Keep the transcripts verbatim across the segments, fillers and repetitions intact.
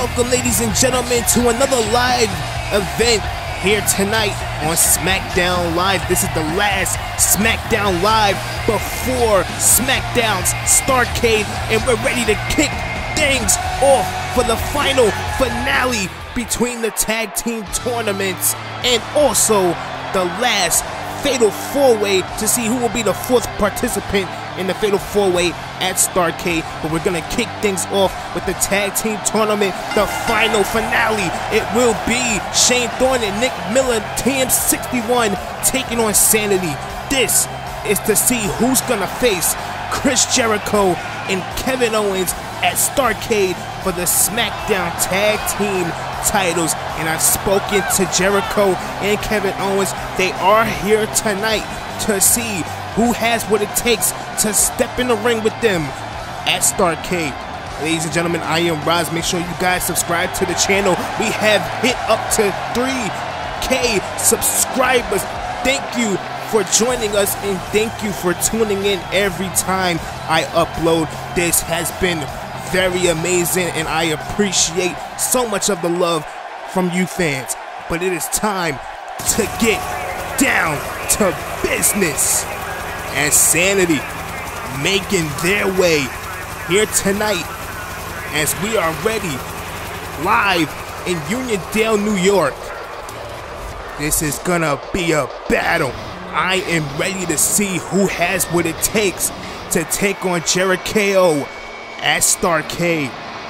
welcome, ladies and gentlemen, to another live event here tonight on SmackDown Live. This is the last SmackDown Live before SmackDown's Starrcade, and we're ready to kick things off for the final finale between the tag team tournaments and also the last Fatal four-way to see who will be the fourth participant in the Fatal four-way at Starrcade. But we're gonna kick things off with the tag team tournament, the final finale. It will be Shane Thorne and Nick Miller, T M sixty-one, taking on Sanity. This is to see who's gonna face Chris Jericho and Kevin Owens at Starrcade for the SmackDown Tag Team titles. And I've spoken to Jericho and Kevin Owens. They are here tonight to see who has what it takes to step in the ring with them at Starrcade. Ladies and gentlemen, I am Roz. Make sure you guys subscribe to the channel. We have hit up to three K subscribers. Thank you for joining us, and thank you for tuning in every time I upload. This has been very amazing, and I appreciate so much of the love from you fans. But it is time to get down to business as Sanity making their way here tonight as we are ready live in Uniondale, New York. This is gonna be a battle. I am ready to see who has what it takes to take on Jericho at Starrcade.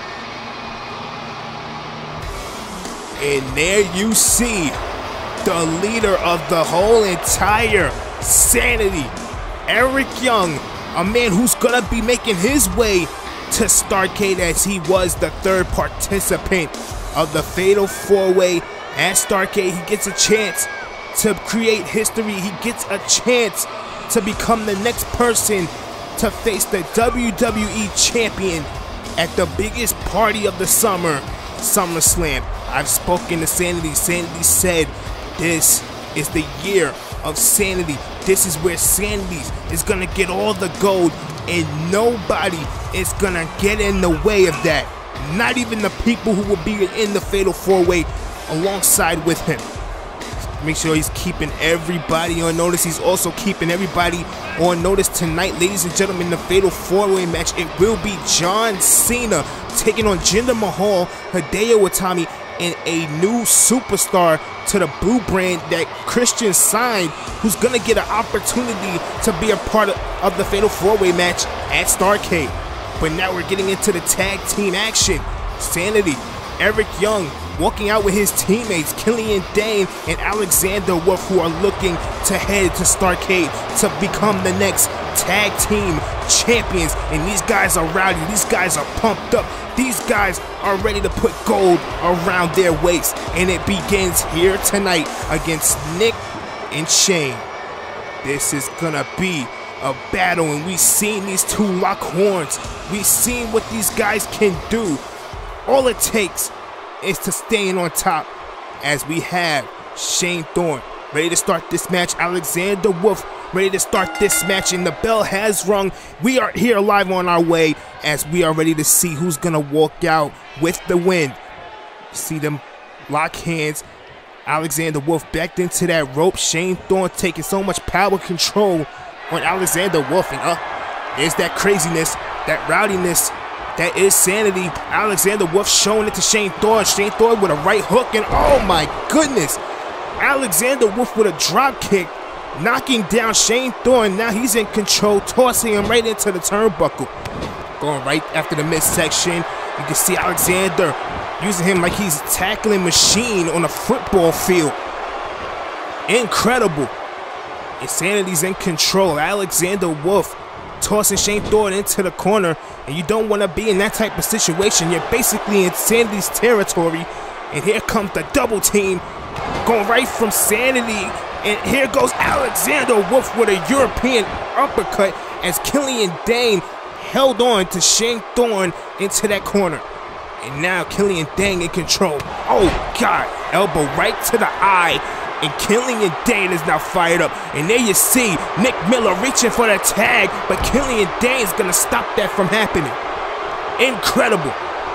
And there you see the leader of the whole entire Sanity, Eric Young, a man who's gonna be making his way to Starrcade as he was the third participant of the Fatal four-way at Starrcade. He gets a chance to create history. He gets a chance to become the next person to face the W W E champion at the biggest party of the summer, SummerSlam. I've spoken to Sanity. Sanity said this is the year of Sanity. This is where Sanity is gonna get all the gold, and nobody is gonna get in the way of that. Not even the people who will be in the Fatal four-way alongside with him. Make sure he's keeping everybody on notice. He's also keeping everybody on notice tonight, ladies and gentlemen. The Fatal four-way match, it will be John Cena taking on Jinder Mahal, Hideo Itami, and a new superstar to the Blue brand that Christian signed, who's gonna get an opportunity to be a part of, of the Fatal four-way match at Starrcade. But now we're getting into the tag team action. Sanity, Eric Young walking out with his teammates Killian Dane and Alexander Wolf, who are looking to head to Starrcade to become the next tag team champions. And these guys are rowdy, these guys are pumped up, these guys are ready to put gold around their waist. And it begins here tonight against Nick and Shane. This is gonna be a battle, and we've seen these two lock horns. We've seen what these guys can do. All it takes is to staying on top, as we have Shane Thorne ready to start this match, Alexander Wolf ready to start this match, and the bell has rung. We are here live on our way as we are ready to see who's gonna walk out with the win. See them lock hands. Alexander Wolf backed into that rope. Shane Thorne taking so much power control on Alexander Wolf, and uh, there's that craziness, that rowdiness. That is Sanity. Alexander Wolf showing it to Shane Thorne. Shane Thorne with a right hook, and oh my goodness, Alexander Wolf with a drop kick, knocking down Shane Thorne. Now he's in control, tossing him right into the turnbuckle. Going right after the midsection. You can see Alexander using him like he's a tackling machine on a football field. Incredible. And Sanity's in control. Alexander Wolf tossing Shane Thorne into the corner, and you don't want to be in that type of situation. You're basically in Sanity's territory, and here comes the double team going right from Sanity, and here goes Alexander Wolf with a European uppercut as Killian Dane held on to Shane Thorne into that corner. And now Killian Dane in control. Oh God, elbow right to the eye. And Killian Dane is now fired up. And there you see Nick Miller reaching for the tag, but Killian Dane is going to stop that from happening. Incredible.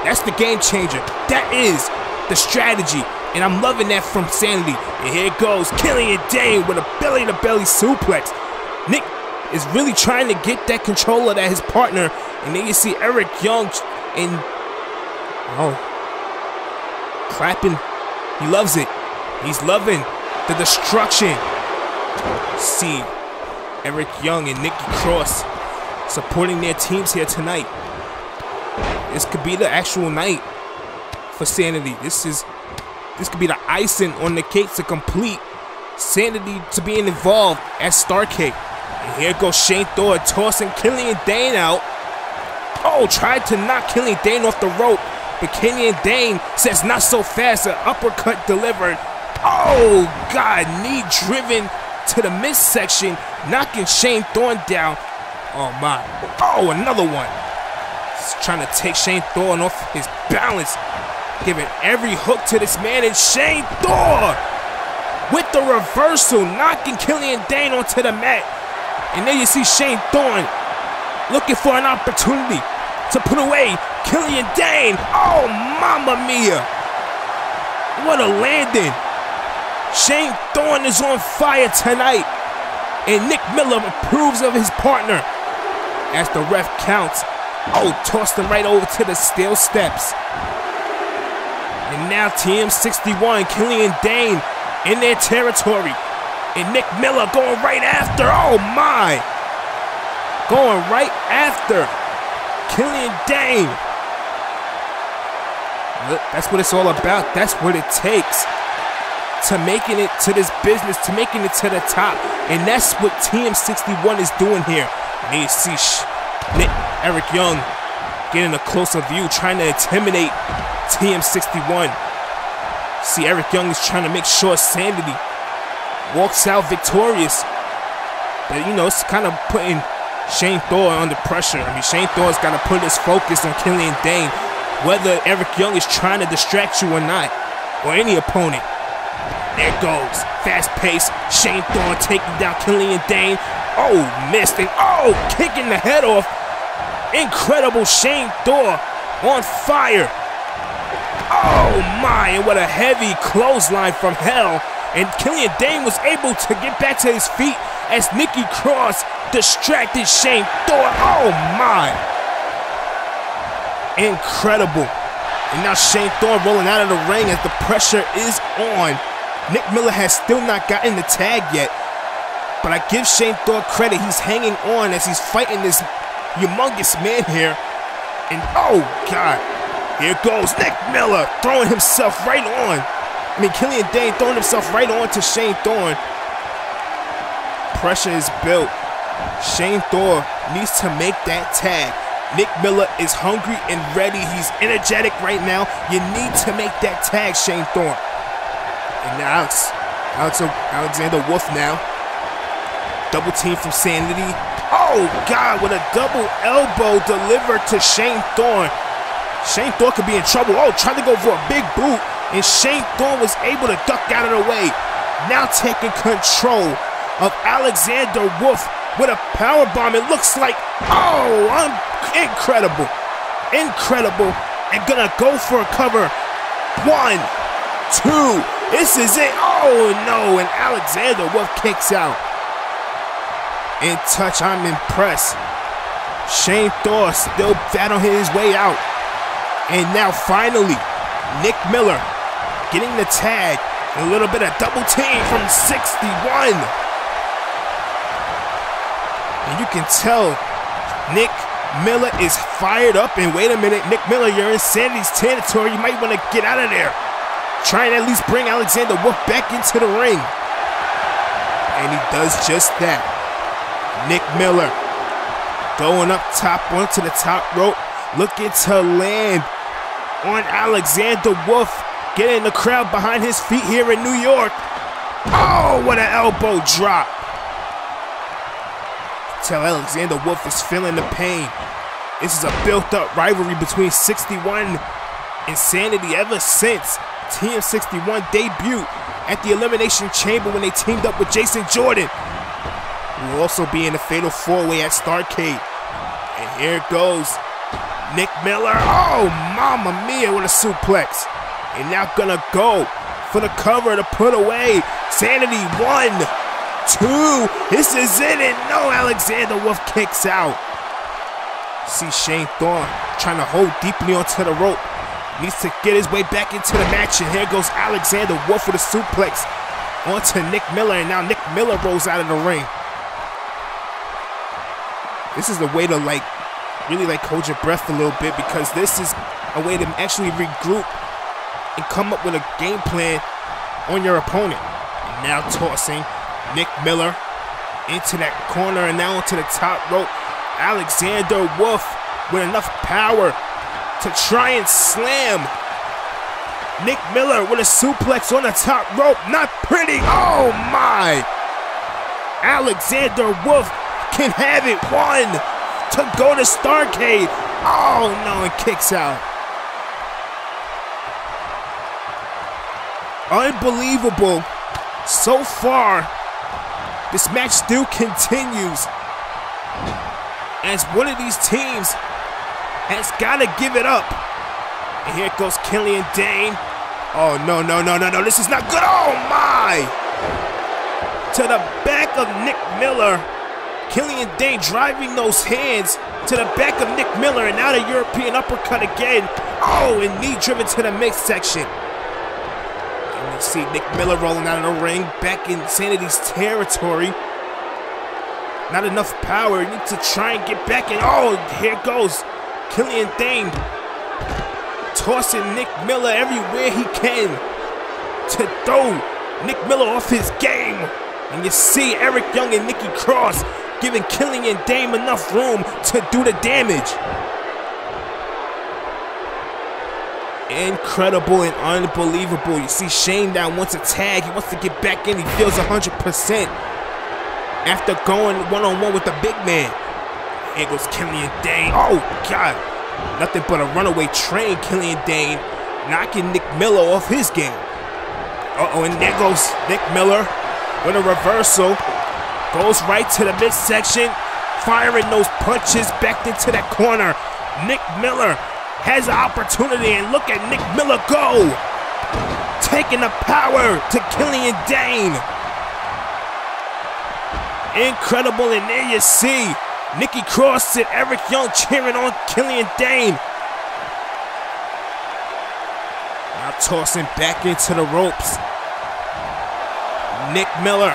That's the game changer. That is the strategy. And I'm loving that from Sanity. And here it goes. Killian Dain with a belly-to-belly suplex. Nick is really trying to get that control of that his partner. And then you see Eric Young in... Oh. Clapping. He loves it. He's loving the destruction. See Eric Young and Nikki Cross supporting their teams here tonight. This could be the actual night for Sanity. This is this could be the icing on the cake to complete Sanity to being involved at Starrcade. And here goes Shane Thor tossing Killian Dain out. Oh, tried to knock Killian Dain off the rope, but Killian Dain says not so fast. An uppercut delivered. Oh God, knee driven to the midsection, knocking Shane Thorne down. Oh my. Oh, another one. He's trying to take Shane Thorne off his balance, giving every hook to this man, and Shane Thorne with the reversal, knocking Killian Dain onto the mat. And then you see Shane Thorne looking for an opportunity to put away Killian Dain. Oh, mamma mia. What a landing. Shane Thorne is on fire tonight. And Nick Miller approves of his partner as the ref counts. Oh, tossed him right over to the steel steps. And now T M sixty-one, Killian Dain in their territory. And Nick Miller going right after. Oh my. Going right after Killian Dain. That's what it's all about. That's what it takes to making it to this business, to making it to the top. And that's what T M sixty-one is doing here. And you see Nick, Eric Young getting a closer view, trying to intimidate T M sixty-one. See, Eric Young is trying to make sure Sanity walks out victorious. But, you know, it's kind of putting Shane Thor under pressure. I mean, Shane Thor's got to put his focus on Killian Dain, whether Eric Young is trying to distract you or not, or any opponent. There goes. Fast pace. Shane Thor taking down Killian Dain. Oh, missed. And oh, kicking the head off. Incredible Shane Thor on fire. Oh my, and what a heavy clothesline from hell. And Killian Dain was able to get back to his feet as Nikki Cross distracted Shane Thor. Oh my. Incredible. And now Shane Thor rolling out of the ring as the pressure is on. Nick Miller has still not gotten the tag yet, but I give Shane Thor credit. He's hanging on as he's fighting this humongous man here. And oh God, here goes Nick Miller throwing himself right on. I mean, Killian Dain throwing himself right on to Shane Thor. Pressure is built. Shane Thor needs to make that tag. Nick Miller is hungry and ready. He's energetic right now. You need to make that tag, Shane Thor. And now Alex, Alex, Alexander Wolf now. Double team from Sanity. Oh God, with a double elbow delivered to Shane Thorne. Shane Thorne could be in trouble. Oh, trying to go for a big boot. And Shane Thorne was able to duck out of the way. Now taking control of Alexander Wolf with a powerbomb. It looks like, oh, I'm incredible. Incredible. And gonna go for a cover. One, two. This is it. Oh no. And Alexander Wolf kicks out. In touch, I'm impressed. Shane Thor still battling his way out. And now finally, Nick Miller getting the tag. A little bit of double team from sixty-one. And you can tell Nick Miller is fired up. And wait a minute, Nick Miller, you're in Sanity's territory. You might want to get out of there. Try and at least bring Alexander Wolf back into the ring. And he does just that. Nick Miller going up top onto the top rope, looking to land on Alexander Wolf, getting the crowd behind his feet here in New York. Oh, what an elbow drop. Tell Alexander Wolf is feeling the pain. This is a built-up rivalry between sixty-one and Sanity ever since T M sixty-one debut at the Elimination Chamber when they teamed up with Jason Jordan. Will also be in the Fatal four-way at Starrcade. And here it goes. Nick Miller, oh, mama mia, with a suplex. And now gonna go for the cover to put away. Sanity, one, two, this is it, and no, Alexander Wolf kicks out. See Shane Thorne trying to hold deeply onto the rope. Needs to get his way back into the match, and here goes Alexander Wolf with a suplex onto Nick Miller, and now Nick Miller rolls out of the ring. This is a way to, like, really, like, hold your breath a little bit, because this is a way to actually regroup and come up with a game plan on your opponent. And now tossing Nick Miller into that corner, and now onto the top rope. Alexander Wolf with enough power to try and slam Nick Miller with a suplex on the top rope. Not pretty. Oh my! Alexander Wolf can have it. One to go to Starrcade. Oh no, and kicks out. Unbelievable. So far, this match still continues, as one of these teams has got to give it up. And here goes Killian Dain. Oh, no, no, no, no, no. This is not good. Oh, my. To the back of Nick Miller. Killian Dain driving those hands to the back of Nick Miller. And now the European uppercut again. Oh, and knee driven to the midsection. And you see Nick Miller rolling out of the ring. Back in Sanity's territory. Not enough power. You need to try and get back in. Oh, here goes Killian Dain, tossing Nick Miller everywhere he can to throw Nick Miller off his game. And you see Eric Young and Nikki Cross giving Killian Dain enough room to do the damage. Incredible and unbelievable. You see Shane now wants a tag. He wants to get back in. He feels one hundred percent after going one-on-one with the big man. Here goes Killian Dain. Oh, God. Nothing but a runaway train, Killian Dain, knocking Nick Miller off his game. Uh-oh, and there goes Nick Miller with a reversal. Goes right to the midsection, firing those punches back into that corner. Nick Miller has an opportunity, and look at Nick Miller go. Taking the power to Killian Dain. Incredible, and there you see Nikki Cross and Eric Young cheering on Killian Dain. Now tossing back into the ropes. Nick Miller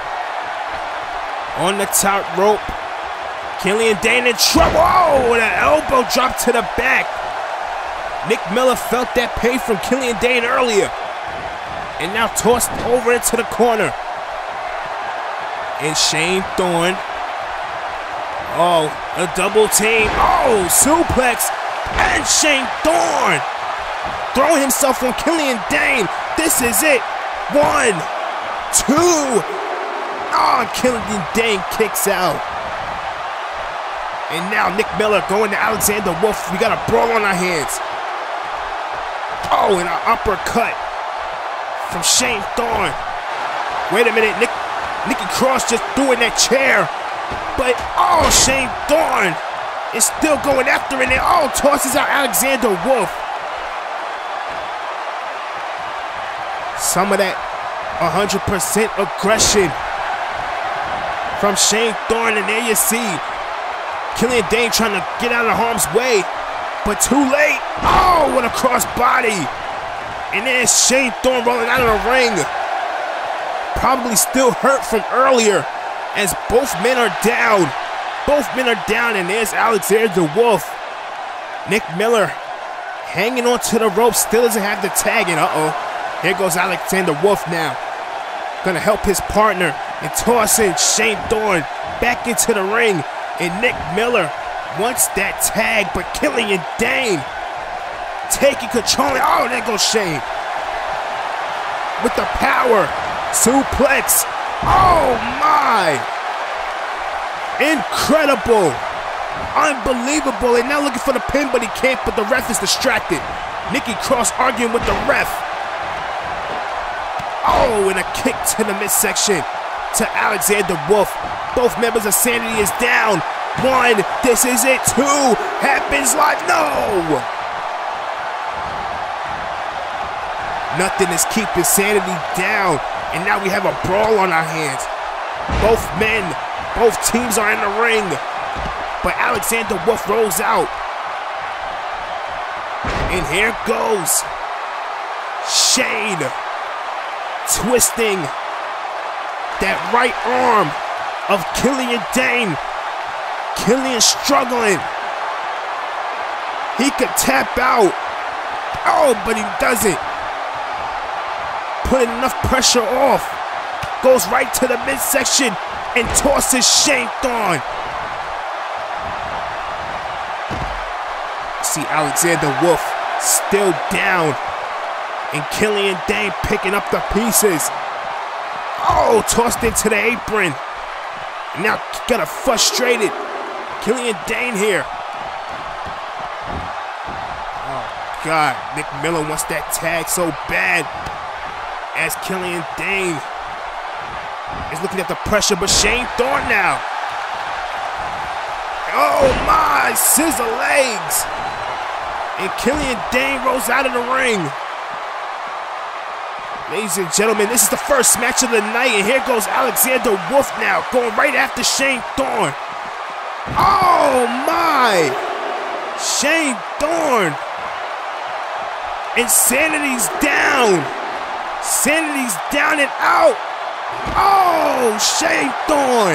on the top rope. Killian Dain in trouble. Oh, with an elbow drop to the back. Nick Miller felt that pain from Killian Dain earlier. And now tossed over into the corner. And Shane Thorne. Oh, a double team. Oh, suplex. And Shane Thorne throwing himself on Killian Dain. This is it. One, two. Oh, Killian Dain kicks out. And now Nick Miller going to Alexander Wolf. We got a brawl on our hands. Oh, and an uppercut from Shane Thorne. Wait a minute. Nick, Nikki Cross just threw in that chair. But, oh, Shane Thorne is still going after it. And, oh, tosses out Alexander Wolf. Some of that one hundred percent aggression from Shane Thorne. And there you see Killian Dain trying to get out of harm's way. But too late. Oh, what a cross body. And there's Shane Thorne rolling out of the ring. Probably still hurt from earlier, as both men are down. Both men are down, and there's Alexander Wolf. Nick Miller hanging onto the rope, still doesn't have the tag, and uh-oh. Here goes Alexander Wolf now. Gonna help his partner and tossing Shane Thorne back into the ring. And Nick Miller wants that tag, but Killian Dain taking control. Oh, there goes Shane with the power. Suplex. Oh my. Incredible. Unbelievable. And now looking for the pin, but he can't, but the ref is distracted. Nikki Cross arguing with the ref. Oh, and a kick to the midsection to Alexander Wolf. Both members of Sanity is down. One, this is it. Two, happens like no. Nothing is keeping Sanity down, and now we have a brawl on our hands. Both men, both teams are in the ring, but Alexander Wolf rolls out. And here goes Shane, twisting that right arm of Killian Dain. Killian struggling. He could tap out. Oh, but he doesn't. Putting enough pressure off. Goes right to the midsection and tosses Shane Thorne. See Alexander Wolf still down. And Killian Dain picking up the pieces. Oh, tossed into the apron. Now got a frustrated Killian Dain here. Oh, God. Nick Miller wants that tag so bad. As Killian Dain is looking at the pressure, but Shane Thorne now. Oh my, scissor legs. And Killian Dain rolls out of the ring. Ladies and gentlemen, this is the first match of the night, and here goes Alexander Wolf now, going right after Shane Thorne. Oh my, Shane Thorne. Insanity's down. Sanity's down and out. Oh, Shane Thorne.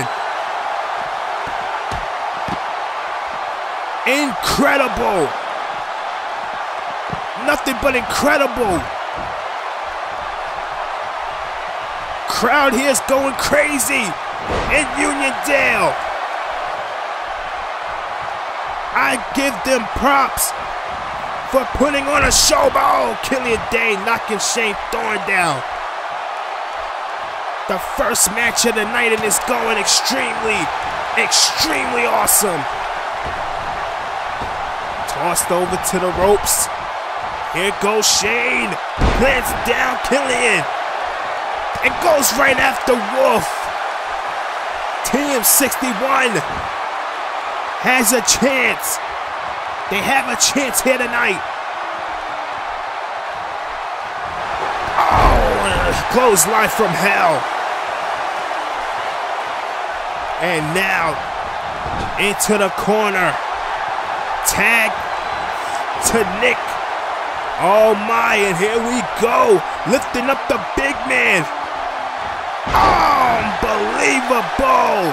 Incredible. Nothing but incredible. Crowd here is going crazy in Uniondale. I give them props for putting on a show. Oh, Killian Dain knocking Shane Thorne down. The first match of the night, and it's going extremely, extremely awesome. Tossed over to the ropes. Here goes Shane. Plants down Killian. And goes right after Wolf. T M sixty-one has a chance. They have a chance here tonight. Oh, clothesline from hell. And now, into the corner. Tag to Nick. Oh my, and here we go. Lifting up the big man. Unbelievable.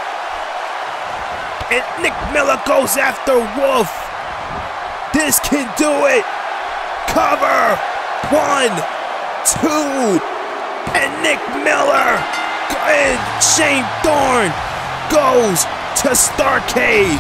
And Nick Miller goes after Wolf. This can do it. Cover. One, two. And Nick Miller and Shane Thorne goes to Starrcade.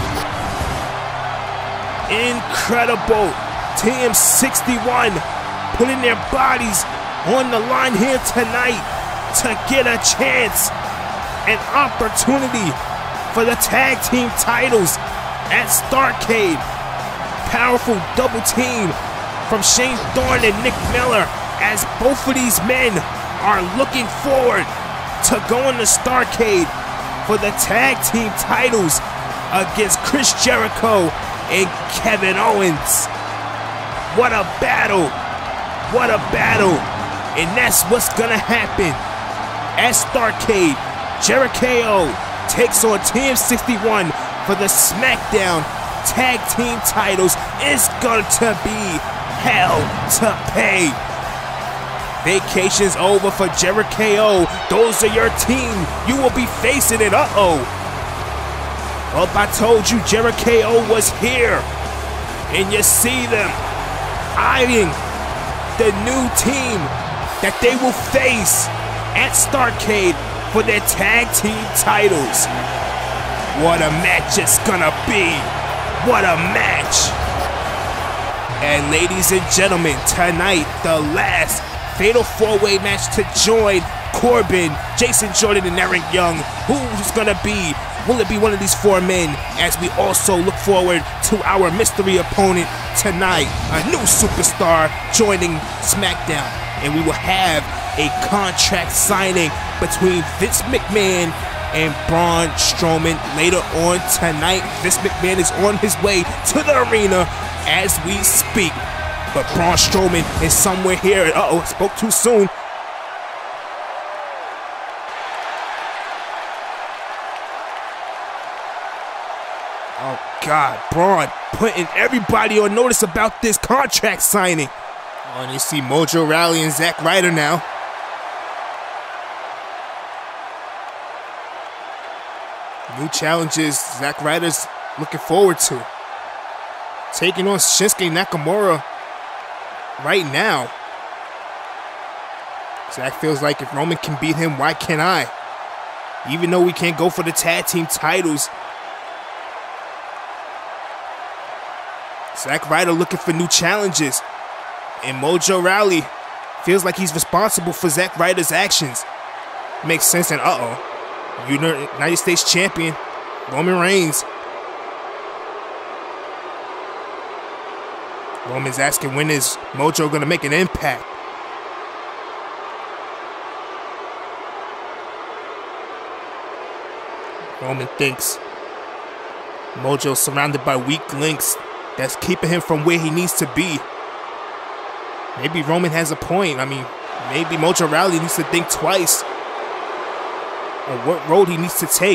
Incredible. T M sixty-one putting their bodies on the line here tonight to get a chance, an opportunity for the tag team titles at Starrcade. Powerful double team from Shane Thorne and Nick Miller, as both of these men are looking forward to going to Starrcade for the tag team titles against Chris Jericho and Kevin Owens. What a battle. What a battle. And that's what's gonna happen at Starrcade. Jericho takes on T M sixty-one for the SmackDown Tag Team titles. It's going to be hell to pay. Vacation's over for Jericho. Those are your team. You will be facing it. Uh-oh. Well, I told you Jericho was here. And you see them eyeing the new team that they will face at Starrcade for their tag team titles. What a match it's gonna be. What a match. And ladies and gentlemen, tonight, the last fatal four-way match to join Corbin, Jason Jordan, and Eric Young. Who's gonna be? Will it be one of these four men? As we also look forward to our mystery opponent tonight, a new superstar joining SmackDown. And we will have a contract signing between Vince McMahon and Braun Strowman later on tonight. Vince McMahon is on his way to the arena as we speak. But Braun Strowman is somewhere here. Uh-oh, spoke too soon. Oh, God, Braun putting everybody on notice about this contract signing. Oh, and you see Mojo Rawley and Zack Ryder now. New challenges Zack Ryder's looking forward to. Taking on Shinsuke Nakamura right now. Zack feels like if Roman can beat him, why can't I? Even though we can't go for the tag team titles. Zack Ryder looking for new challenges. And Mojo Rawley feels like he's responsible for Zack Ryder's actions. Makes sense, and uh-oh. United States Champion, Roman Reigns. Roman's asking, when is Mojo going to make an impact? Roman thinks Mojo's surrounded by weak links that's keeping him from where he needs to be. Maybe Roman has a point. I mean, maybe Mojo Rawley needs to think twice on what road he needs to take.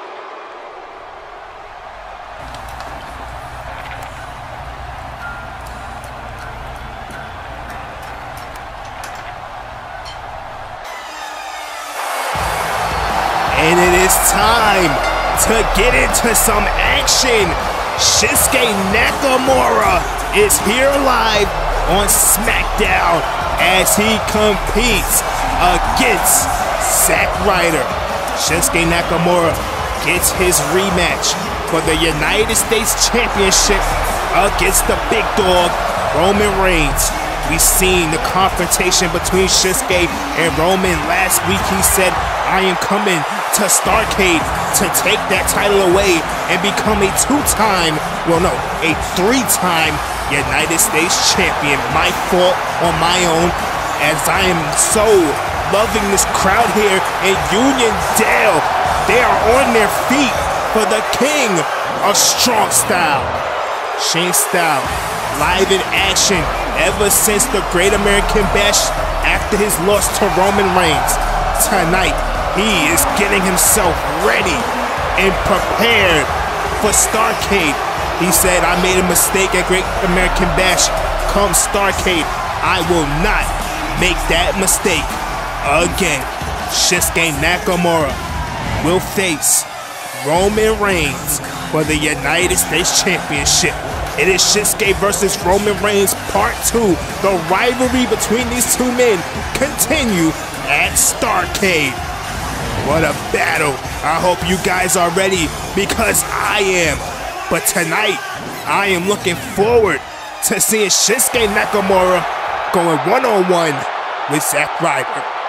And it is time to get into some action. Shinsuke Nakamura is here live on SmackDown as he competes against Zack Ryder. Shinsuke Nakamura gets his rematch for the United States Championship against the big dog, Roman Reigns. We've seen the confrontation between Shinsuke and Roman. Last week he said, I am coming to Starrcade to take that title away and become a two-time, well no, a three-time United States Champion. My fault on my own, as I am so loving this crowd here in Uniondale. They are on their feet for the king of strong style. Shane Style, live in action ever since the Great American Bash after his loss to Roman Reigns. Tonight, he is getting himself ready and prepared for Starrcade. He said, I made a mistake at Great American Bash. Come Starrcade, I will not make that mistake again. Shinsuke Nakamura will face Roman Reigns for the United States Championship. It is Shinsuke versus Roman Reigns Part two. The rivalry between these two men continue at Starrcade. What a battle. I hope you guys are ready, because I am. But tonight, I am looking forward to seeing Shinsuke Nakamura going one-on-one with Zack Ryder.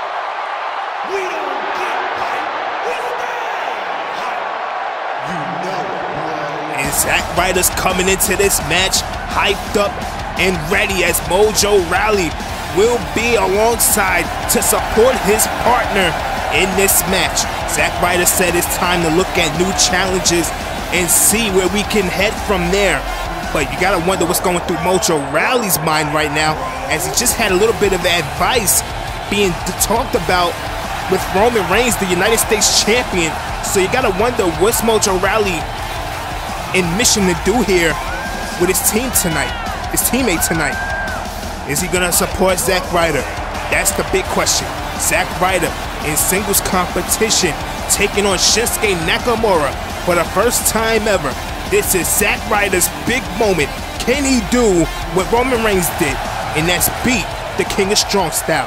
We don't get hype, we stay hype. You know it, bro. And Zack Ryder's coming into this match hyped up and ready, as Mojo Rawley will be alongside to support his partner in this match. Zack Ryder said it's time to look at new challenges and see where we can head from there. But you gotta wonder what's going through Mojo Rawley's mind right now, as he just had a little bit of advice being talked about with Roman Reigns, the United States Champion. So you gotta wonder what's Mojo Rawley in mission to do here with his team tonight, his teammate tonight. Is he gonna support Zack Ryder? That's the big question. Zack Ryder in singles competition, taking on Shinsuke Nakamura for the first time ever. This is Zack Ryder's big moment. Can he do what Roman Reigns did? And that's beat the King of Strong Style.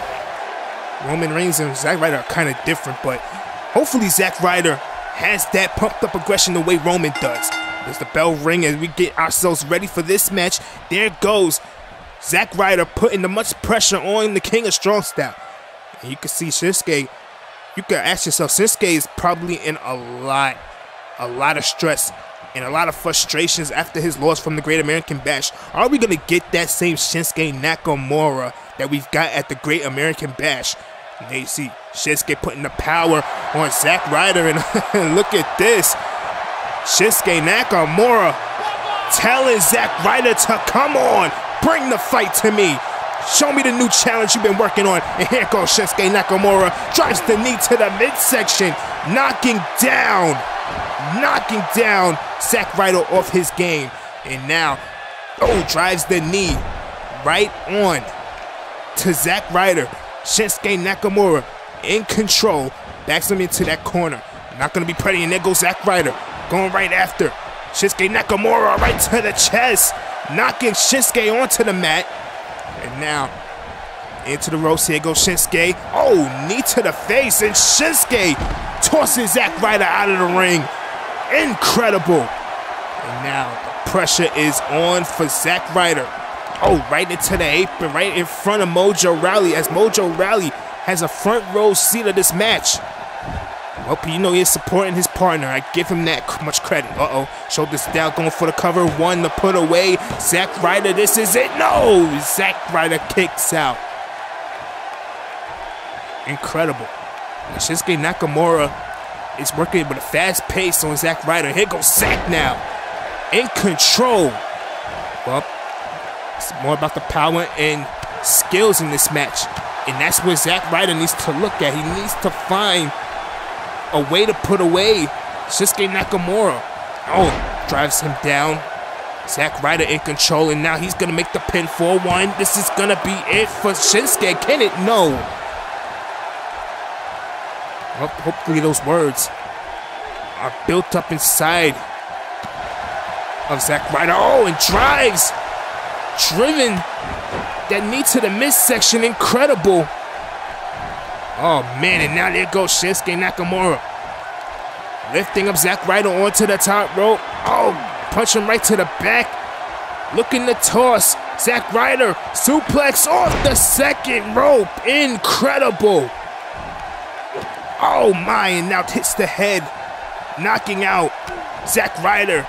Roman Reigns and Zack Ryder are kind of different, but hopefully Zack Ryder has that pumped up aggression the way Roman does. As the bell ring as we get ourselves ready for this match, there goes Zack Ryder putting the much pressure on the King of Strong Style. And you can see Shinsuke, you can ask yourself, Shinsuke is probably in a lot, a lot of stress and a lot of frustrations after his loss from the Great American Bash. Are we going to get that same Shinsuke Nakamura that we've got at the Great American Bash? And there you see Shinsuke putting the power on Zack Ryder, and look at this. Shinsuke Nakamura telling Zack Ryder to come on, bring the fight to me. Show me the new challenge you've been working on. And here goes Shinsuke Nakamura, drives the knee to the midsection, knocking down, knocking down Zack Ryder off his game. And now, oh, drives the knee right on to Zack Ryder. Shinsuke Nakamura in control, backs him into that corner. Not gonna be pretty, and there goes Zack Ryder, going right after Shinsuke Nakamura, right to the chest, knocking Shinsuke onto the mat. And now, into the ropes, here goes Shinsuke. Oh, knee to the face, and Shinsuke tosses Zack Ryder out of the ring. Incredible. And now, the pressure is on for Zack Ryder. Oh, right into the apron, right in front of Mojo Rawley, as Mojo Rawley has a front row seat of this match. Well, you know he's supporting his partner. I give him that much credit. Uh-oh. Shoulders down, going for the cover. One to put away. Zack Ryder, this is it. No! Zack Ryder kicks out. Incredible. And Shinsuke Nakamura is working with a fast pace on Zack Ryder. Here goes Zack now. In control. Well, it's more about the power and skills in this match. And that's what Zack Ryder needs to look at. He needs to find a way to put away Shinsuke Nakamura. Oh, drives him down. Zack Ryder in control, and now he's going to make the pin for one. This is going to be it for Shinsuke. Can it? No. Well, hopefully those words are built up inside of Zack Ryder. Oh, and drives. Driven that knee to the midsection. Incredible. Oh, man, and now there goes Shinsuke Nakamura. Lifting up Zack Ryder onto the top rope. Oh, punch him right to the back. Looking to toss. Zack Ryder, suplex off the second rope. Incredible. Oh, my, and now hits the head. Knocking out Zack Ryder.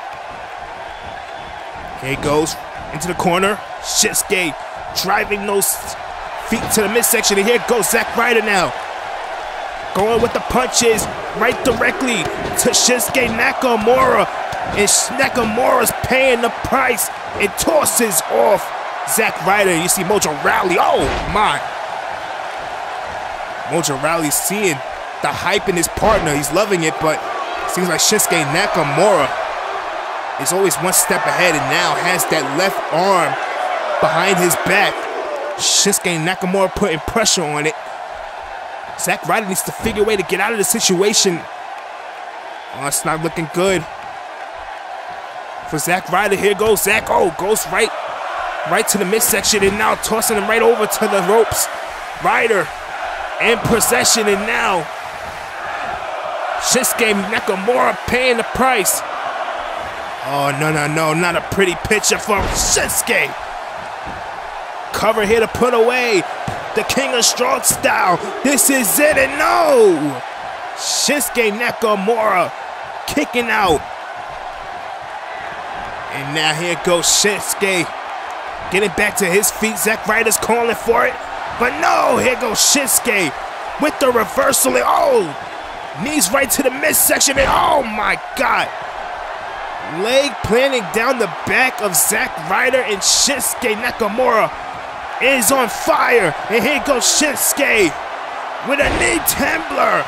Here he goes into the corner. Shinsuke driving those feet to the midsection, and here goes Zack Ryder now. Going with the punches right directly to Shinsuke Nakamura. And Nakamura's paying the price. It tosses off Zack Ryder. You see Mojo Rawley. Oh, my. Mojo Rawley seeing the hype in his partner. He's loving it, but it seems like Shinsuke Nakamura is always one step ahead and now has that left arm behind his back. Shinsuke Nakamura putting pressure on it. Zack Ryder needs to figure a way to get out of the situation. Oh, it's not looking good for Zack Ryder. Here goes Zack. Oh, goes right, right to the midsection, and now tossing him right over to the ropes. Ryder in possession, and now Shinsuke Nakamura paying the price. Oh, no, no, no, not a pretty picture for Shinsuke. Cover here to put away the King of Strong Style. This is it, and no! Shinsuke Nakamura kicking out. And now here goes Shinsuke getting back to his feet. Zack Ryder's calling for it, but no, here goes Shinsuke with the reversal. And oh, knees right to the midsection, and oh my God. Leg planting down the back of Zack Ryder, and Shinsuke Nakamura is on fire. And here goes Shinsuke with a knee tumbler.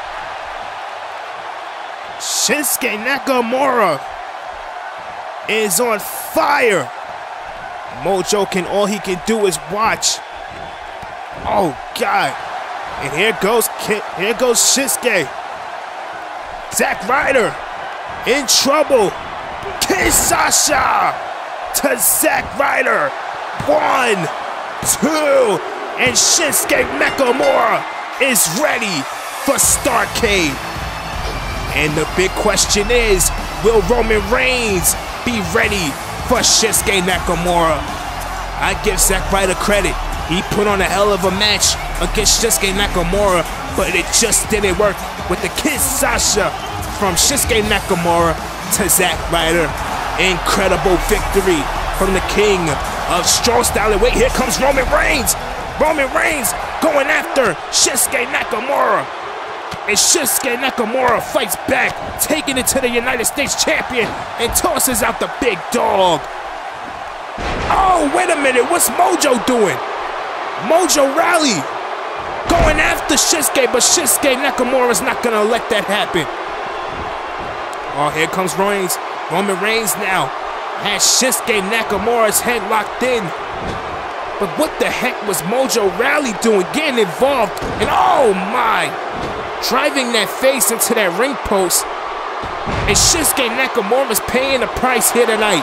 Shinsuke Nakamura is on fire. Mojo can, all he can do is watch. Oh God. And here goes, here goes Shinsuke. Zack Ryder in trouble. Kinshasa to Zack Ryder. One, two, and Shinsuke Nakamura is ready for Starrcade. And the big question is, will Roman Reigns be ready for Shinsuke Nakamura? I give Zack Ryder credit. He put on a hell of a match against Shinsuke Nakamura, but it just didn't work with the Kinshasa from Shinsuke Nakamura to Zack Ryder. Incredible victory from the King of Strong Style. And wait, here comes Roman Reigns. Roman Reigns going after Shinsuke Nakamura. And Shinsuke Nakamura fights back, taking it to the United States champion and tosses out the big dog. Oh, wait a minute, what's Mojo doing? Mojo Rawley going after Shinsuke, but Shinsuke Nakamura's not gonna let that happen. Oh, here comes Reigns. Roman Reigns now has Shinsuke Nakamura's head locked in. But what the heck was Mojo Rawley doing, getting involved? And oh my, driving that face into that ring post. And Shinsuke Nakamura's paying the price here tonight.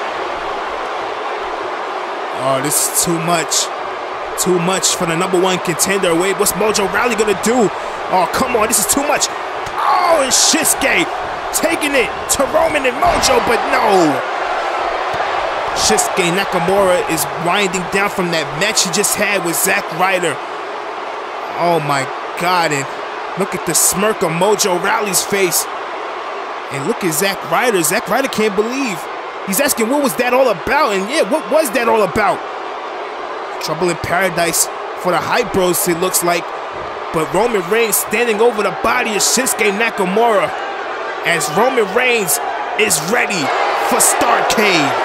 Oh, this is too much. Too much for the number one contender. Wait, what's Mojo Rawley gonna do? Oh, come on, this is too much. Oh, and Shinsuke taking it to Roman and Mojo, but no. Shinsuke Nakamura is winding down from that match he just had with Zack Ryder. Oh my God, and look at the smirk on Mojo Rawley's face. And look at Zack Ryder. Zack Ryder can't believe. He's asking what was that all about, and yeah, what was that all about? Trouble in paradise for the Hype Bros, it looks like. But Roman Reigns standing over the body of Shinsuke Nakamura as Roman Reigns is ready for Starrcade.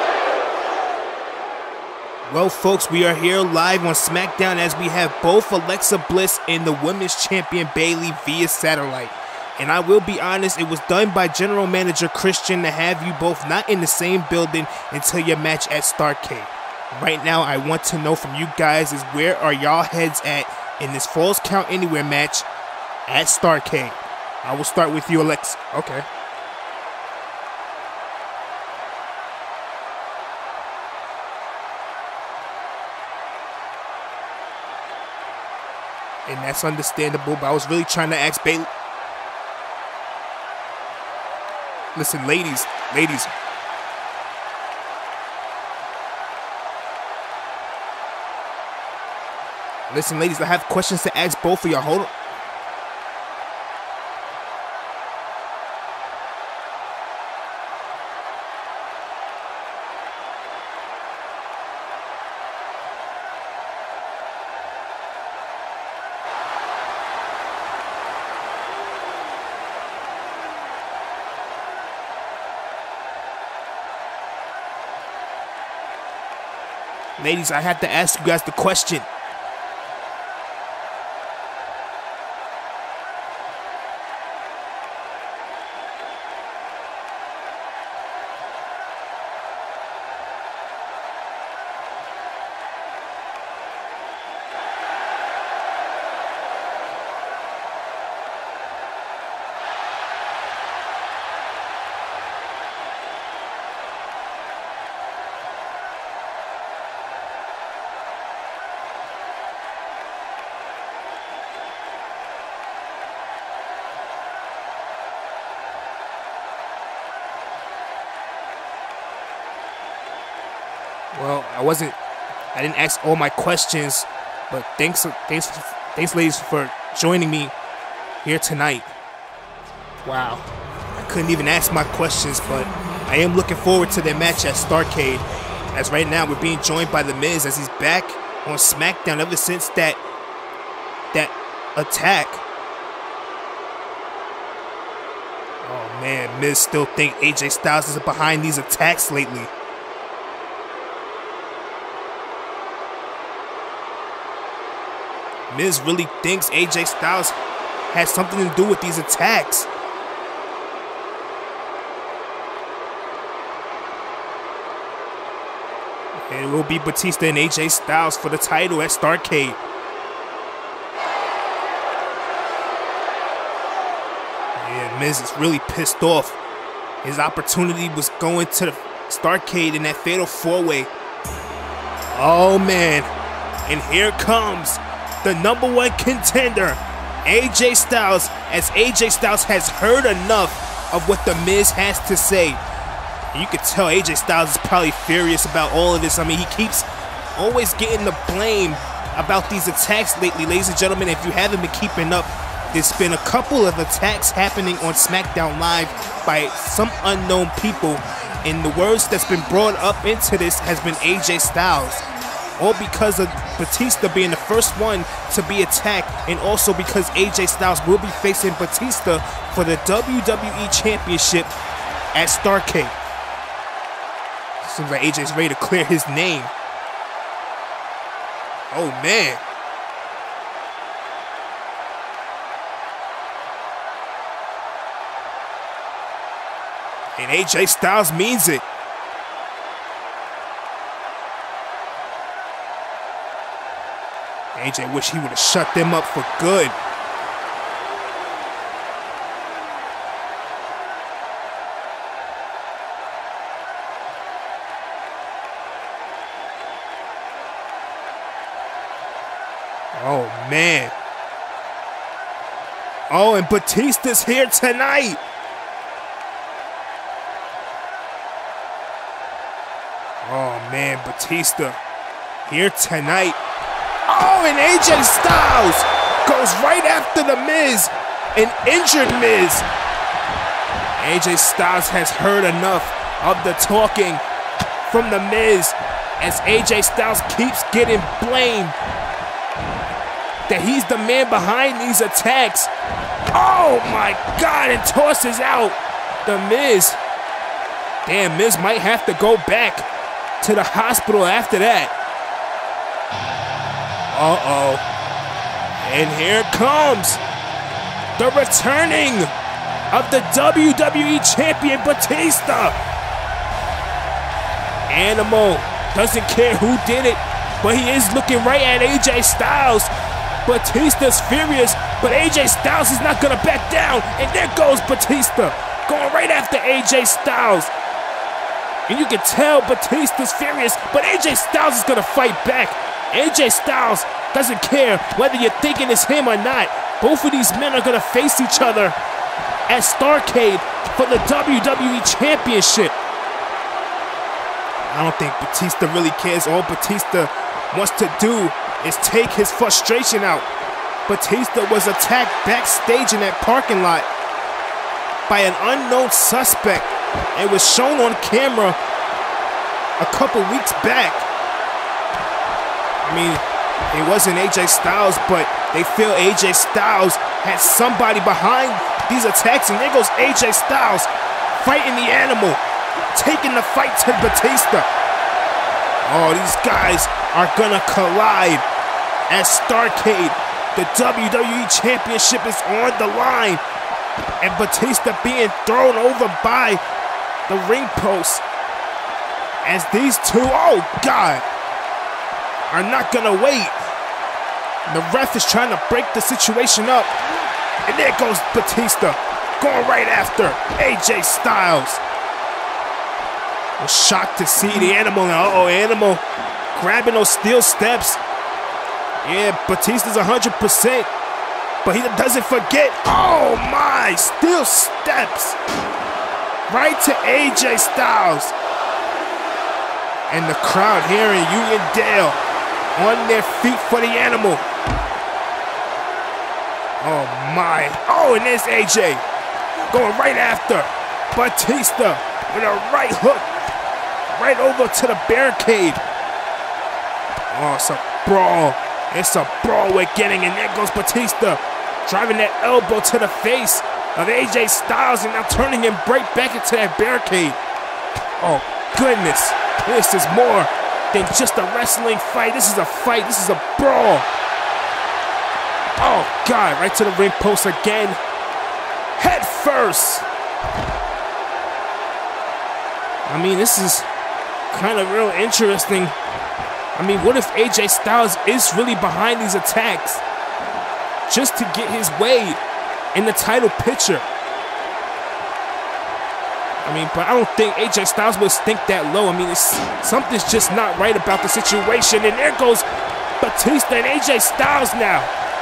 Well, folks, we are here live on SmackDown as we have both Alexa Bliss and the Women's Champion Bayley via satellite. And I will be honest, it was done by General Manager Christian to have you both not in the same building until your match at Starrcade. Right now, I want to know from you guys is where are y'all heads at in this Falls Count Anywhere match at Starrcade? I will start with you, Alexa. Okay. And that's understandable, but I was really trying to ask Bayley. Listen, ladies, ladies. Listen, ladies, I have questions to ask both of y'all. Hold on. Ladies, I have to ask you guys the question. Well, I wasn't, I didn't ask all my questions, but thanks, thanks, thanks, ladies, for joining me here tonight. Wow, I couldn't even ask my questions, but I am looking forward to their match at Starrcade. As right now, we're being joined by The Miz as he's back on SmackDown ever since that, that attack. Oh man, Miz still think A J Styles is behind these attacks lately. Miz really thinks A J Styles has something to do with these attacks. And it will be Batista and A J Styles for the title at Starrcade. Yeah, Miz is really pissed off. His opportunity was going to the Starrcade in that fatal four-way. Oh man, and here comes the number one contender, A J Styles, as A J Styles has heard enough of what The Miz has to say. You could tell A J Styles is probably furious about all of this. I mean, he keeps always getting the blame about these attacks lately, ladies and gentlemen. If you haven't been keeping up, there's been a couple of attacks happening on SmackDown Live by some unknown people, and the words that's been brought up into this has been A J Styles. all because of Batista being the first one to be attacked, and also because A J Styles will be facing Batista for the W W E Championship at Starrcade. Seems like A J's ready to clear his name. Oh, man. And A J Styles means it. A J wish he would have shut them up for good. Oh, man. Oh, and Batista's here tonight. Oh, man, Batista here tonight. Oh, and A J Styles goes right after The Miz, an injured Miz. A J Styles has heard enough of the talking from The Miz as A J Styles keeps getting blamed that he's the man behind these attacks. Oh my God, and tosses out The Miz. Damn, Miz might have to go back to the hospital after that. Uh-oh. And here comes the returning of the W W E Champion Batista. Animal doesn't care who did it, but he is looking right at A J Styles. Batista's furious, but A J Styles is not gonna back down. And there goes Batista, going right after A J Styles. And you can tell Batista's furious, but A J Styles is gonna fight back. A J Styles doesn't care whether you're thinking it's him or not. Both of these men are gonna face each other at Starrcade for the W W E Championship. I don't think Batista really cares. All Batista wants to do is take his frustration out. Batista was attacked backstage in that parking lot by an unknown suspect. It was shown on camera a couple weeks back. I mean, it wasn't A J Styles, but they feel A J Styles had somebody behind these attacks, and there goes A J Styles fighting the animal, taking the fight to Batista. Oh, these guys are gonna collide at Starrcade. The W W E Championship is on the line, and Batista being thrown over by the ring post as these two, oh God, are not gonna wait. The ref is trying to break the situation up, and there goes Batista going right after A J Styles. Was shocked to see the animal. Uh-oh, animal grabbing those steel steps. Yeah, Batista's one hundred percent, but he doesn't forget. Oh my, steel steps right to A J Styles. And the crowd here in Uniondale on their feet for the animal. Oh my, oh, and there's A J going right after Batista with a right hook right over to the barricade. Oh, it's a brawl. It's a brawl we're getting, and there goes Batista driving that elbow to the face of A J Styles and now turning him right back into that barricade. Oh, goodness. This is more than just a wrestling fight. This is a fight. This is a brawl. Oh, God. Right to the ring post again. Head first. I mean, this is kind of real interesting. I mean, what if A J Styles is really behind these attacks just to get his way in the title picture? I mean, but I don't think A J Styles would think that low. I mean, it's, something's just not right about the situation. And there goes Batista and A J Styles now,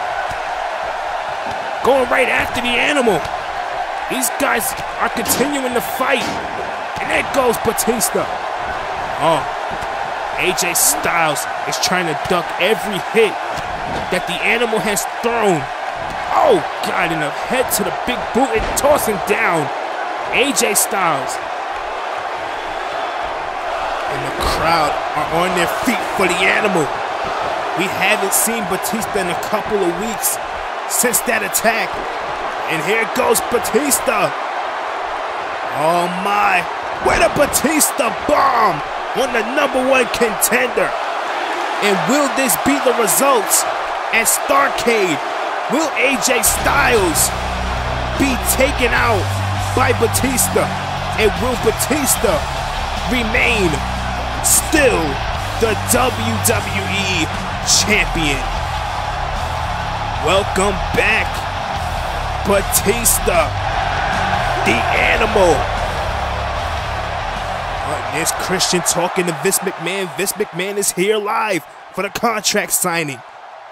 going right after the animal. These guys are continuing to fight. And there goes Batista. Oh, A J Styles is trying to duck every hit that the animal has thrown. Oh, God, and a head to the big boot and tossing down A J Styles. And the crowd are on their feet for the animal. We haven't seen Batista in a couple of weeks since that attack. And here goes Batista. Oh my. What a Batista bomb on the number one contender. And will this be the results at Starrcade? Will A J Styles be taken out by Batista? And will Batista remain still the W W E champion? Welcome back, Batista, the animal. Oh, there's Christian talking to Vince McMahon. Vince McMahon is here live for the contract signing.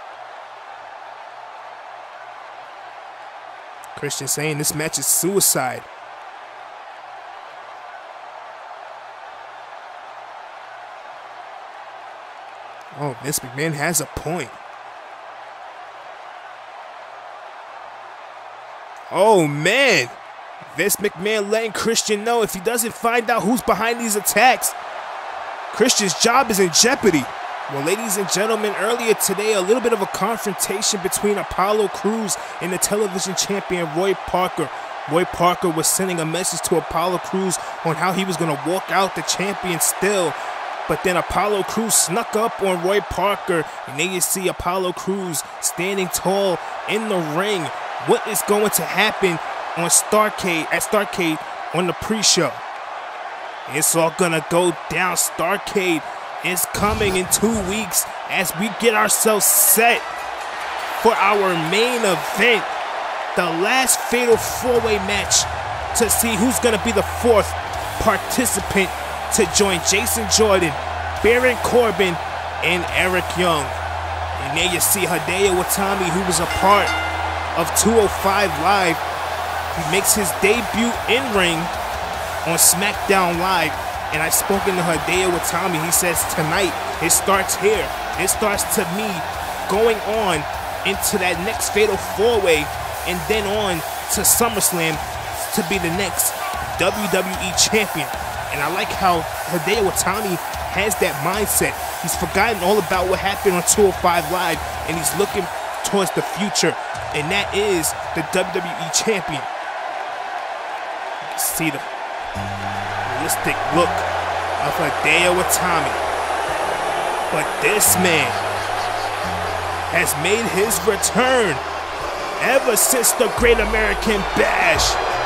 Christian saying this match is suicide. Oh, Vince McMahon has a point. Oh, man. Vince McMahon letting Christian know if he doesn't find out who's behind these attacks, Christian's job is in jeopardy. Well, ladies and gentlemen, earlier today, a little bit of a confrontation between Apollo Crews and the television champion Roy Parker. Roy Parker was sending a message to Apollo Crews on how he was going to walk out the champion still. But then Apollo Crews snuck up on Roy Parker, and then you see Apollo Crews standing tall in the ring. What is going to happen on Starrcade, at Starrcade on the pre-show? It's all gonna go down. Starrcade is coming in two weeks as we get ourselves set for our main event, the last fatal four-way match to see who's gonna be the fourth participant to join Jason Jordan, Baron Corbin, and Eric Young. And there you see Hideo Itami, who was a part of two oh five Live. He makes his debut in ring on SmackDown Live. And I've spoken to Hideo Itami. He says tonight it starts here. It starts to me going on into that next fatal four-way and then on to SummerSlam to be the next W W E champion. And I like how Hideo Itami has that mindset. He's forgotten all about what happened on two oh five Live, and he's looking towards the future, and that is the W W E champion. You can see the realistic look of Hideo Itami. But this man has made his return ever since the Great American Bash.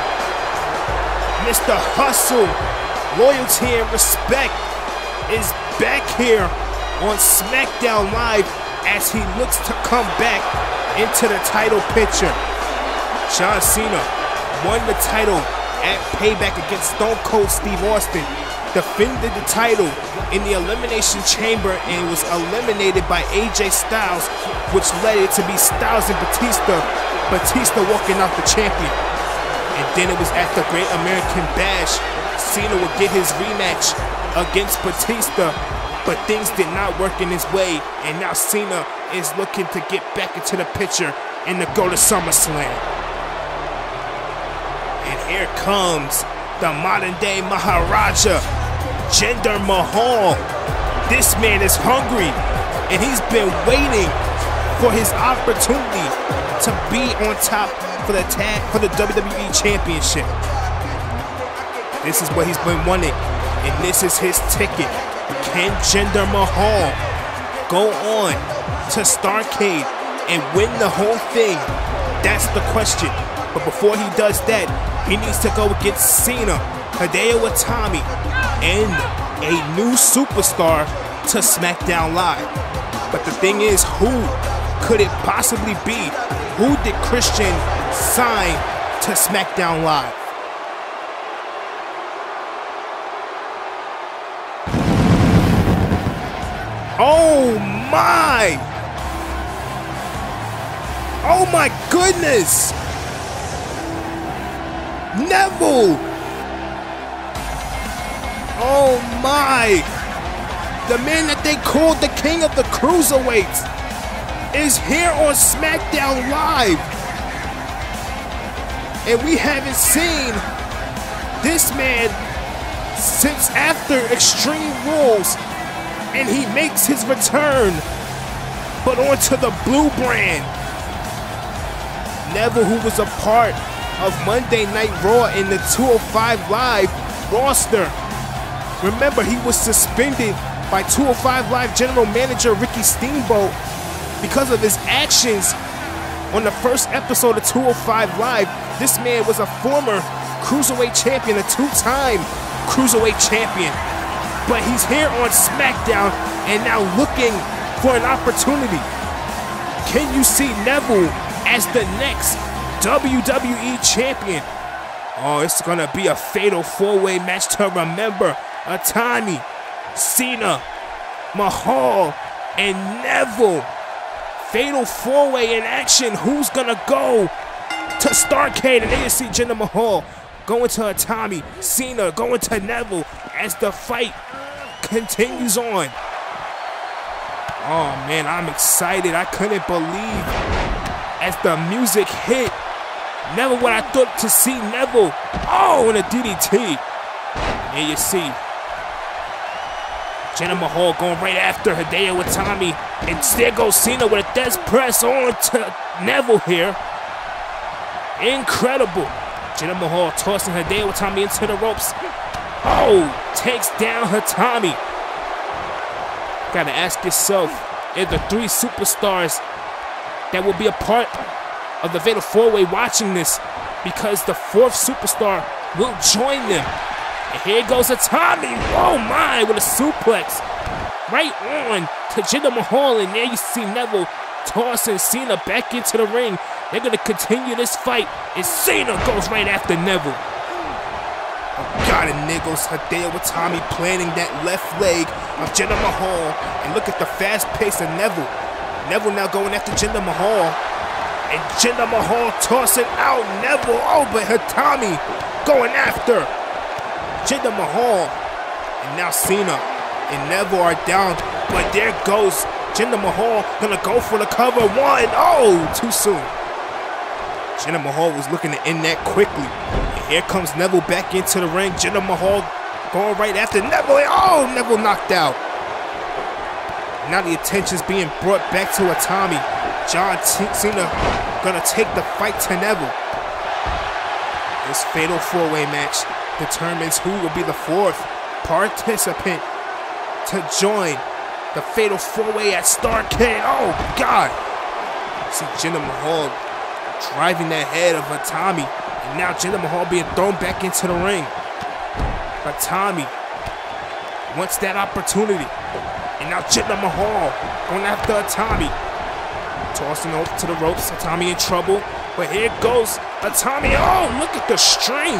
Mister Hustle, Loyalty and Respect is back here on SmackDown Live as he looks to come back into the title picture. John Cena won the title at Payback against Stone Cold Steve Austin, defended the title in the Elimination Chamber and was eliminated by A J Styles, which led it to be Styles and Batista, Batista walking out the champion. And then it was at the Great American Bash, Cena would get his rematch against Batista, but things did not work in his way, and now Cena is looking to get back into the picture and to go to SummerSlam. And here comes the modern day Maharaja, Jinder Mahal. This man is hungry, and he's been waiting for his opportunity to be on top for the tag for the W W E Championship. This is what he's been wanting, and this is his ticket. Can Jinder Mahal go on to Starrcade and win the whole thing? That's the question. But before he does that, he needs to go against Cena, Hideo Itami, and a new superstar to SmackDown Live. But the thing is, who could it possibly be? Who did Christian sign to SmackDown Live? Oh my! Oh my goodness! Neville! Oh my! The man that they called the King of the Cruiserweights is here on SmackDown Live. And we haven't seen this man since after Extreme Rules, and he makes his return, but onto the blue brand. Neville, who was a part of Monday Night Raw in the two oh five Live roster. Remember, he was suspended by two oh five Live General Manager Ricky Steamboat because of his actions on the first episode of two oh five Live. This man was a former Cruiserweight Champion, a two-time Cruiserweight Champion. But he's here on SmackDown and now looking for an opportunity. Can you see Neville as the next W W E Champion? Oh, it's gonna be a fatal four-way match to remember. Itami, Cena, Mahal, and Neville. Fatal four-way in action. Who's gonna go to Starrcade? And there you see Jinder Mahal going to Itami, Cena going to Neville as the fight continues on. Oh man, I'm excited. I couldn't believe as the music hit. Never what I thought to see Neville. Oh, and a D D T. Here you see Jinder Mahal going right after Hideo Itami. And there goes Cena with a death press on to Neville here. Incredible. Jinder Mahal tossing Hideo Itami into the ropes. Oh, takes down Itami. Gotta ask yourself, if the three superstars that will be a part of the Fatal four-way watching this, because the fourth superstar will join them. And here goes Itami. Oh my, with a suplex. Right on to Jinder Mahal, and there you see Neville tossing Cena back into the ring. They're going to continue this fight, and Cena goes right after Neville. Oh God, and niggles Hideo Itami planting that left leg of Jinder Mahal. And look at the fast pace of Neville. Neville now going after Jinder Mahal. And Jinder Mahal tossing out Neville. Oh, but Itami going after Jinder Mahal. And now Cena and Neville are down. But there goes Jinder Mahal, gonna go for the cover. One. Oh, too soon. Jinder Mahal was looking to end that quickly. And here comes Neville back into the ring. Jinder Mahal going right after Neville. Oh, Neville knocked out. Now the attention's being brought back to Itami. John Cena gonna take the fight to Neville. This fatal four-way match determines who will be the fourth participant to join the fatal four-way at Starrcade. Oh God! See Jinder Mahal driving that head of Itami, and now Jinder Mahal being thrown back into the ring. Itami wants that opportunity, and now Jinder Mahal going after Itami. Tossing over to the ropes, Itami in trouble, but here goes Itami. Oh, look at the string.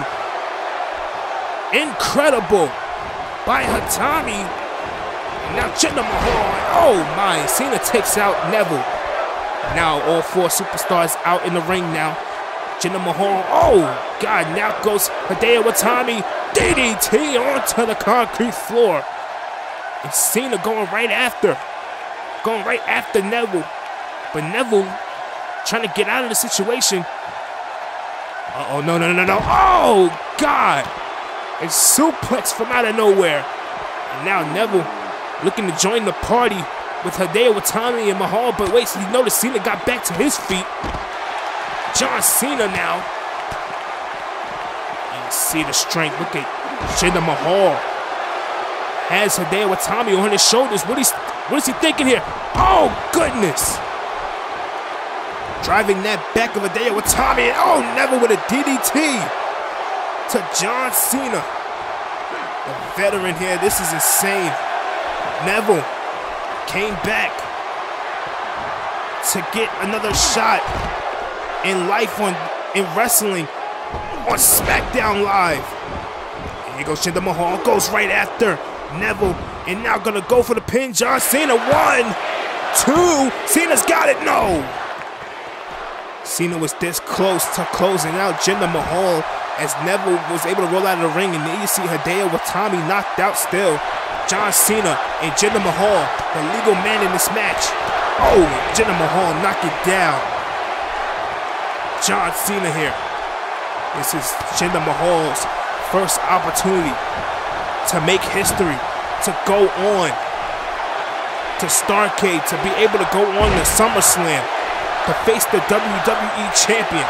Incredible by Itami. And now Jinder Mahal. Oh my, Cena takes out Neville. Now all four superstars out in the ring now. Jinder Mahal. Oh God, now goes Hideo Itami. D D T onto the concrete floor. And Cena going right after. Going right after Neville. But Neville trying to get out of the situation. Uh-oh, no, no, no, no. Oh, God. A suplex from out of nowhere. And now Neville looking to join the party with Hideo Itami and Mahal. But wait, so you notice Cena got back to his feet. John Cena now. You see the strength. Look at Jinder Mahal. Has Hideo Itami on his shoulders. What is, what is he thinking here? Oh, goodness. Driving that back of Hideo Itami. And oh, Neville with a D D T to John Cena. The veteran here. This is insane. Neville came back to get another shot in life on in wrestling on SmackDown Live. And here goes Jinder Mahal. Goes right after Neville. And now gonna go for the pin. John Cena. One, two. Cena's got it. No. Cena was this close to closing out Jinder Mahal as Neville was able to roll out of the ring, and then you see Hideo Itami knocked out still. John Cena and Jinder Mahal, the legal man in this match. Oh, Jinder Mahal knocked it down. John Cena here. This is Jinder Mahal's first opportunity to make history, to go on to Starrcade, to be able to go on to SummerSlam, to face the W W E champion.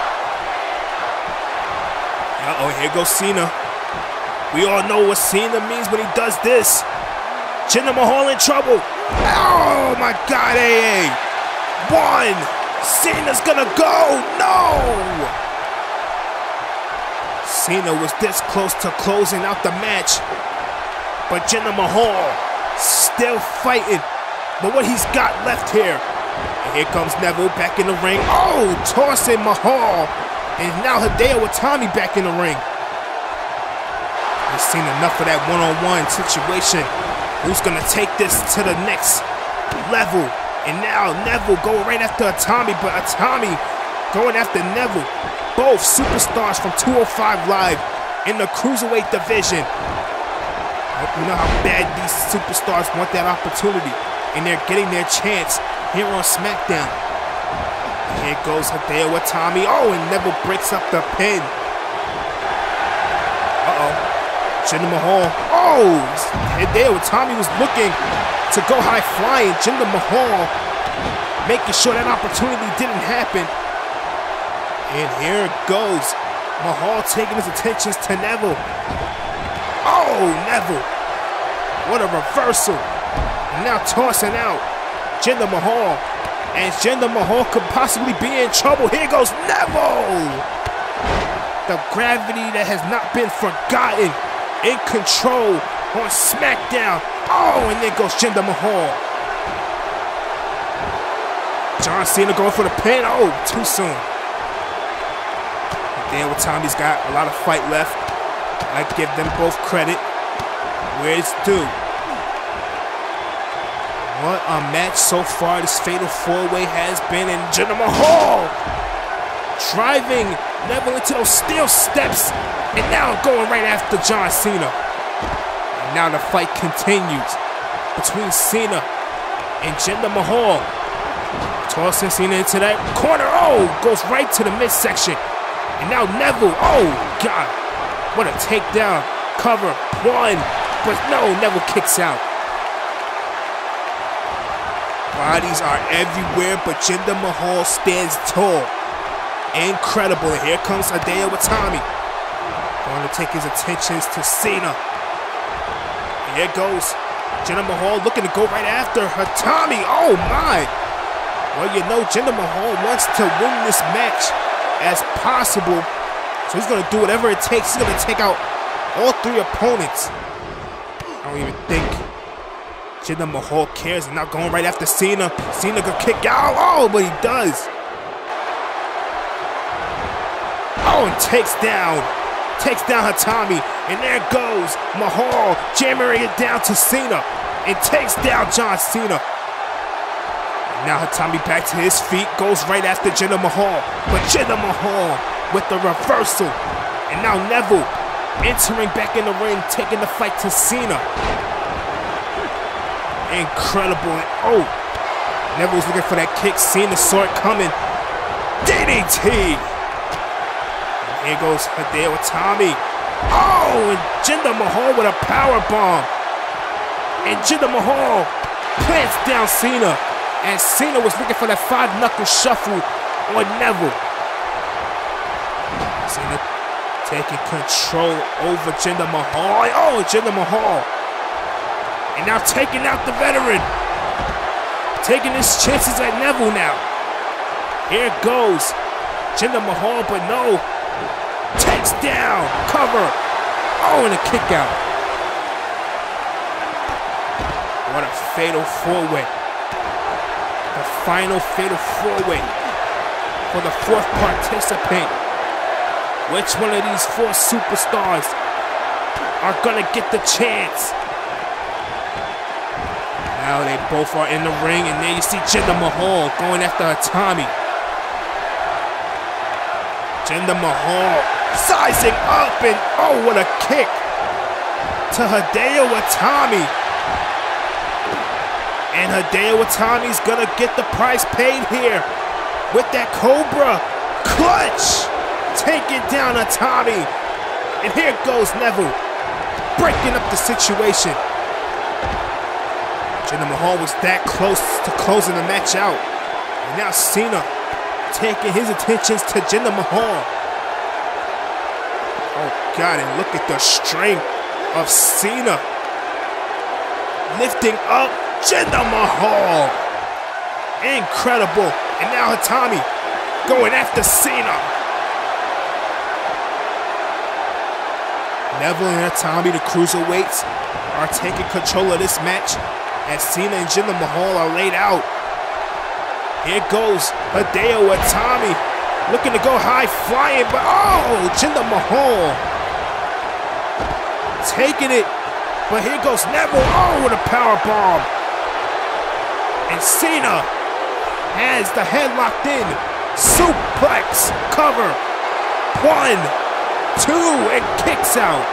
Uh-oh, here goes Cena. We all know what Cena means when he does this. Jinder Mahal in trouble. Oh my God, A A. One. Cena's gonna go. No. Cena was this close to closing out the match, but Jinder Mahal still fighting. But what he's got left here. And here comes Neville back in the ring. Oh, tossing Mahal. And now Hideo Itami back in the ring. We've seen enough of that one-on-one situation. Who's going to take this to the next level? And now Neville going right after Itami, but Itami going after Neville. Both superstars from two oh five Live in the Cruiserweight division. You know how bad these superstars want that opportunity. And they're getting their chance here on SmackDown. Here goes Hideo Itami. Oh, and Neville breaks up the pin. Uh-oh. Jinder Mahal. Oh! Hideo Itami was looking to go high flying. Jinder Mahal making sure that opportunity didn't happen. And here it goes. Mahal taking his attentions to Neville. Oh, Neville. What a reversal. And now tossing out Jinder Mahal. And Jinder Mahal could possibly be in trouble. Here goes Neville. The gravity that has not been forgotten. In control on SmackDown. Oh, and there goes Jinder Mahal. John Cena going for the pin. Oh, too soon. Hideo Itami's got a lot of fight left. I give them both credit where it's due. What a match so far this Fatal four-way has been. And Jinder Mahal driving Neville into those steel steps. And now going right after John Cena. And now the fight continues between Cena and Jinder Mahal. Tossing Cena into that corner. Oh, goes right to the midsection. And now Neville. Oh, God. What a takedown. Cover. One. But no, Neville kicks out. Bodies are everywhere, but Jinder Mahal stands tall. Incredible. And here comes Hideo Itami. Going to take his attentions to Cena. And here goes Jinder Mahal looking to go right after Itami. Oh, my. Well, you know, Jinder Mahal wants to win this match as possible. So he's going to do whatever it takes. He's going to take out all three opponents. I don't even think Jinder Mahal cares. And now going right after Cena. Cena could kick out. Oh, but he does. Oh, and takes down. Takes down Itami. And there goes Mahal jamming it down to Cena. And takes down John Cena. And now Itami back to his feet. Goes right after Jinder Mahal. But Jinder Mahal with the reversal. And now Neville entering back in the ring, taking the fight to Cena. Incredible. Oh, Neville's looking for that kick. Cena saw it coming. D D T. And here goes Hideo Itami. Oh, and Jinder Mahal with a power bomb. And Jinder Mahal plants down Cena. And Cena was looking for that five-knuckle shuffle on Neville. Cena taking control over Jinder Mahal. Oh, Jinder Mahal. And now taking out the veteran. Taking his chances at Neville now. Here goes Jinder Mahal, but no. Takes down. Cover. Oh, and a kick out. What a fatal four-way. The final fatal four-way for the fourth participant. Which one of these four superstars are gonna get the chance? Now they both are in the ring, and there you see Jinder Mahal going after Itami. Jinder Mahal sizing up, and oh, what a kick to Hideo Itami. And Hideo Itami's gonna get the price paid here with that Cobra Clutch. Taking down Itami. And here goes Neville. breaking up the situation. Jinder Mahal was that close to closing the match out. And now Cena taking his attentions to Jinder Mahal. Oh God, and look at the strength of Cena. Lifting up Jinder Mahal. Incredible. And now Itami going after Cena. Neville and Itami, the cruiserweights, are taking control of this match as Cena and Jinder Mahal are laid out. Here goes Hideo Itami, looking to go high flying, but oh, Jinder Mahal taking it. But here goes Neville, oh, with a power bomb. And Cena has the head locked in. Suplex cover. One, two, and kicks out.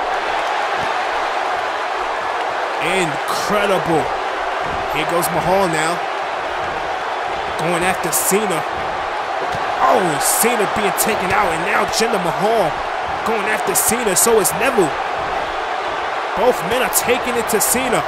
Incredible. Here goes Mahal now. Going after Cena. Oh, Cena being taken out, and now Jinder Mahal going after Cena. So is Neville. Both men are taking it to Cena.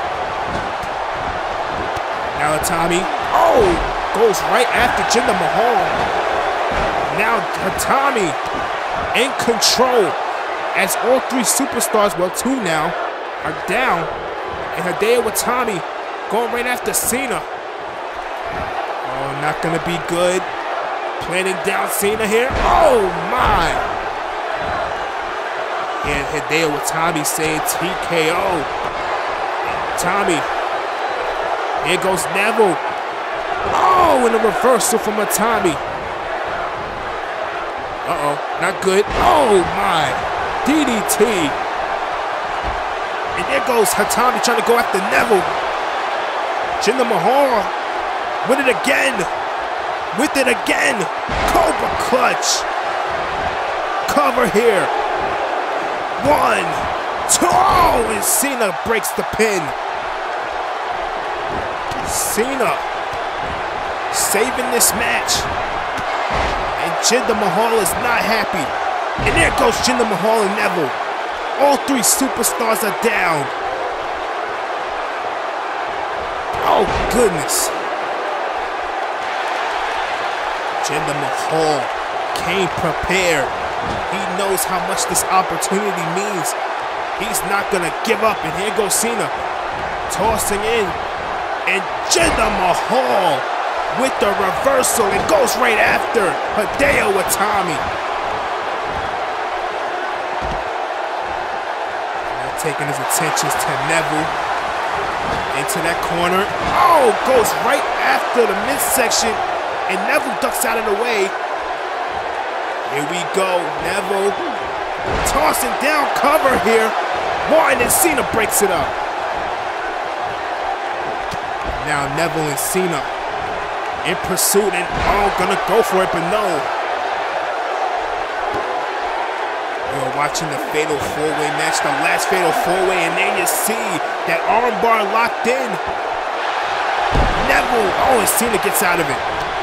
Now Itami, oh, goes right after Jinder Mahal. Now Itami in control as all three superstars, well two now, are down. And Hideo Itami going right after Cena. Oh, not gonna be good. Planning down Cena here. Oh my! And Hideo Itami saying T K O. Itami. Here goes Neville. Oh, and a reversal from Itami. Uh-oh, not good. Oh my! D D T. And there goes Itami trying to go after Neville. Jinder Mahal with it again. With it again. Cobra clutch. Cover here. One, two, oh, and Cena breaks the pin. Cena saving this match. And Jinder Mahal is not happy. And there goes Jinder Mahal and Neville. All three superstars are down. Oh, goodness. Jinder Mahal came prepared. He knows how much this opportunity means. He's not going to give up. And here goes Cena tossing in. And Jinder Mahal with the reversal. It goes right after Hideo Itami. Taking his attentions to Neville. Into that corner. Oh, goes right after the midsection. And Neville ducks out of the way. Here we go. Neville tossing down cover here. One, and Cena breaks it up. Now Neville and Cena in pursuit, and oh, gonna go for it, but no. We're watching the Fatal four-way match, the last Fatal four-way, and there you see that armbar locked in. Neville, oh, and Cena gets out of it.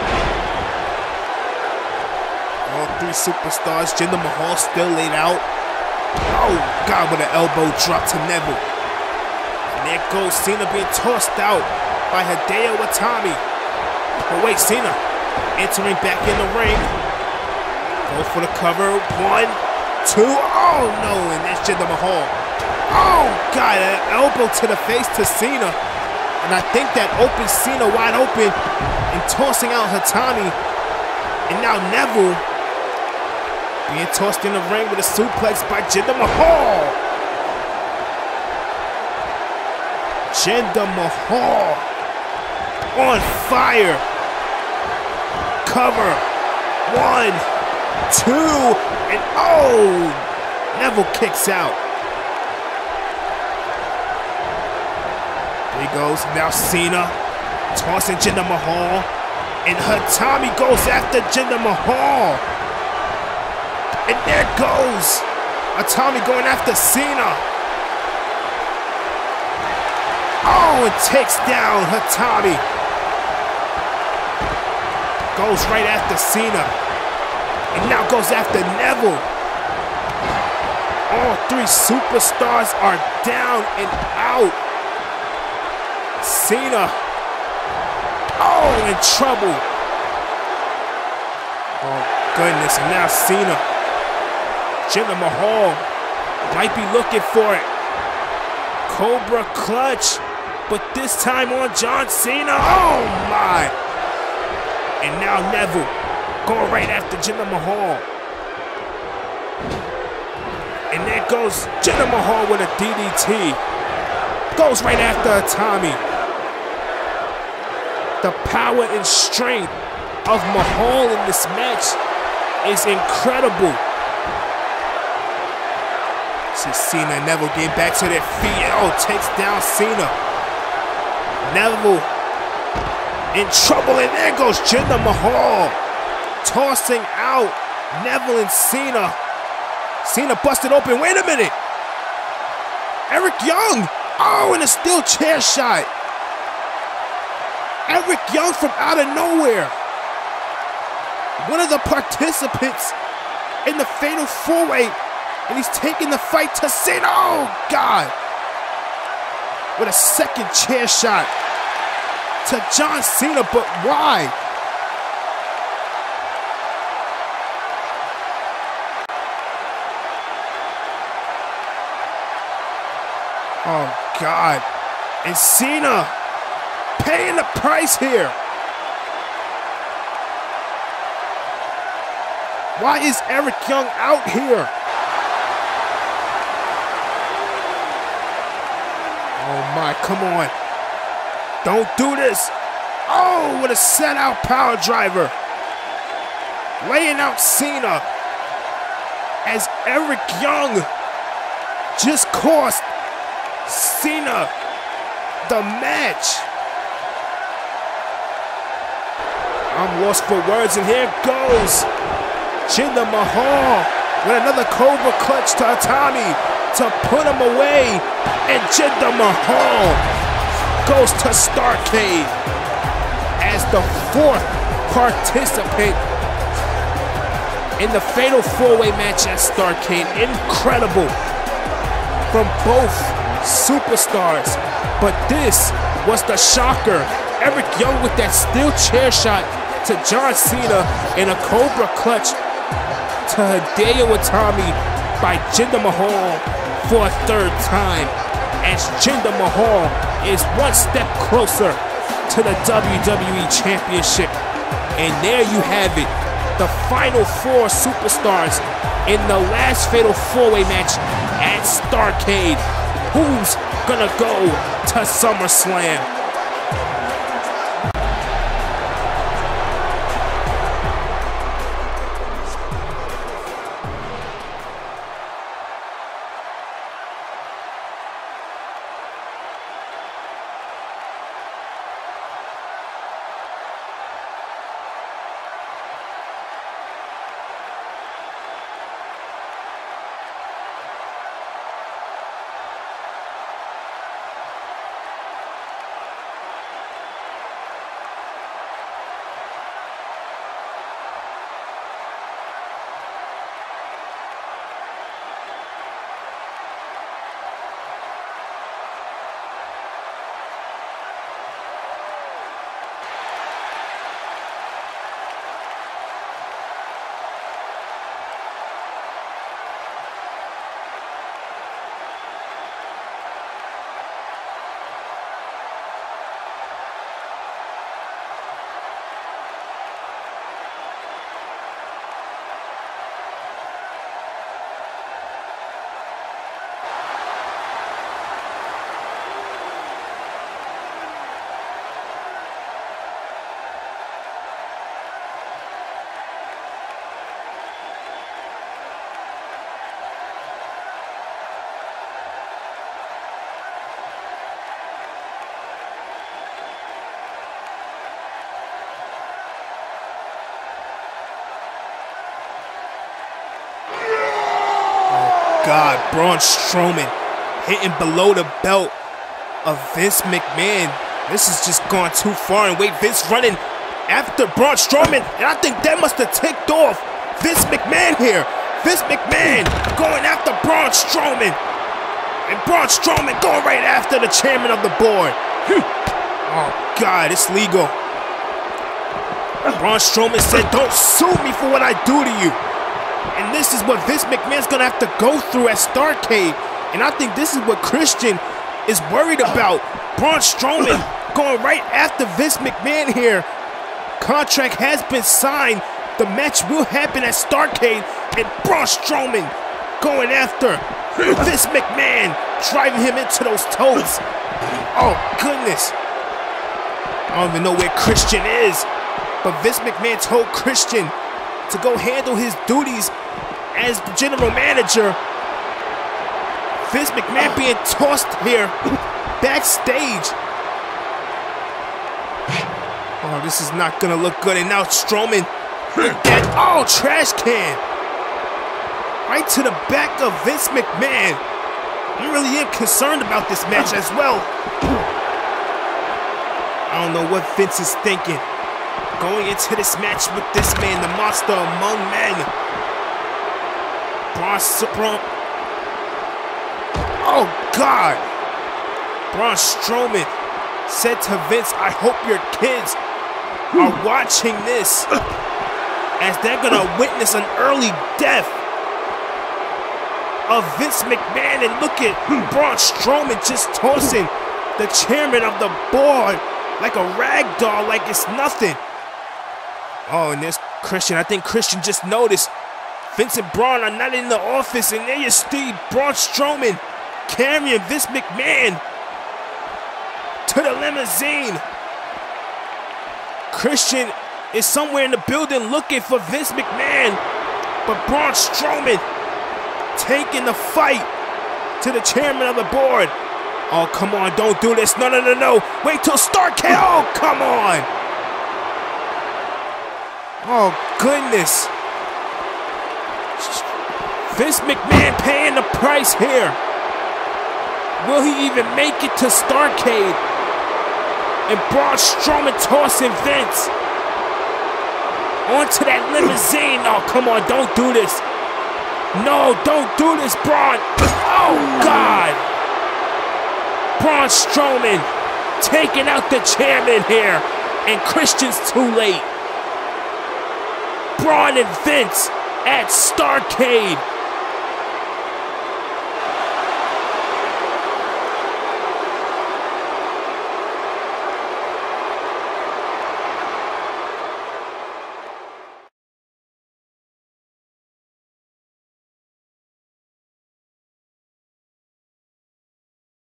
All three superstars, Jinder Mahal still laid out. Oh, God, with an elbow drop to Neville. And there goes Cena being tossed out by Hideo Itami. But wait, Cena entering back in the ring. Go for the cover. One, two. Oh, no, and that's Jinder Mahal. Oh, God, an elbow to the face to Cena. And I think that opens Cena wide open and tossing out Itami. And now Neville being tossed in the ring with a suplex by Jinder Mahal. Jinder Mahal on fire. Cover. One, two, and oh! Neville kicks out. There he goes. Now Cena tossing Jinder Mahal. And Itami goes after Jinder Mahal. And there goes Itami going after Cena. Oh, and takes down Itami. Goes right after Cena. And now goes after Neville. All three superstars are down and out. Cena, oh, in trouble. Oh, goodness, and now Cena. Jinder Mahal might be looking for it. Cobra clutch, but this time on John Cena. Oh, my. And now Neville going right after Jinder Mahal. And there goes Jinder Mahal with a D D T. Goes right after a Tommy. The power and strength of Mahal in this match is incredible. See Cena and Neville get back to their feet. Oh, takes down Cena. Neville in trouble, and there goes Jinder Mahal. Tossing out Neville and Cena. Cena busted open. Wait a minute. Eric Young. Oh, and a steel chair shot. Eric Young from out of nowhere. One of the participants in the Fatal four-way. And he's taking the fight to Cena. Oh, God. With a second chair shot to John Cena, but why? Oh, God. And Cena paying the price here. Why is Eric Young out here? Oh, my. Come on. Don't do this. Oh, with a set-out power driver. Laying out Cena. As Eric Young just cost Cena the match. I'm lost for words, and here goes Jinder Mahal with another Cobra clutch to Atami to put him away, and Jinder Mahal goes to Starrcade as the fourth participant in the Fatal four-way match at Starrcade. Incredible from both superstars, but this was the shocker. Eric Young with that steel chair shot to John Cena and a Cobra clutch to Hideo Itami by Jinder Mahal for a third time, as Jinder Mahal is one step closer to the W W E Championship. And there you have it, the final four superstars in the last Fatal four-way match at Starrcade. Who's gonna go to SummerSlam? God, Braun Strowman hitting below the belt of Vince McMahon. This has just gone too far. And wait, Vince running after Braun Strowman, and I think that must have ticked off Vince McMahon here. Vince McMahon going after Braun Strowman. And Braun Strowman going right after the chairman of the board. Oh, God, it's legal. Braun Strowman said, don't sue me for what I do to you. And this is what Vince McMahon's going to have to go through at Starrcade. And I think this is what Christian is worried about. Braun Strowman going right after Vince McMahon here. Contract has been signed. The match will happen at Starrcade. And Braun Strowman going after Vince McMahon, driving him into those toes. Oh, goodness. I don't even know where Christian is. But Vince McMahon told Christian to go handle his duties as the general manager. Vince McMahon being tossed here backstage. Oh, this is not gonna look good. And now Strowman, that, oh, trash can. Right to the back of Vince McMahon. I really am concerned about this match as well. I don't know what Vince is thinking. Going into this match with this man, the monster among men. Braun Strowman. Oh, God. Braun Strowman said to Vince, I hope your kids are watching this, as they're going to witness an early death of Vince McMahon. And look at Braun Strowman just tossing the chairman of the board like a rag doll, like it's nothing. Oh, and there's Christian. I think Christian just noticed Vince and Braun are not in the office, and there you see Braun Strowman carrying Vince McMahon to the limousine. Christian is somewhere in the building looking for Vince McMahon, but Braun Strowman taking the fight to the chairman of the board. Oh, come on, don't do this. No, no, no, no. Wait till Starrcade. Oh, come on. Oh, goodness. Vince McMahon paying the price here. Will he even make it to Starrcade? And Braun Strowman tossing Vince onto that limousine. Oh, come on, don't do this. No, don't do this, Braun. Oh, God. Braun Strowman taking out the chairman here. And Christian's too late. Braun and Vince at Starrcade.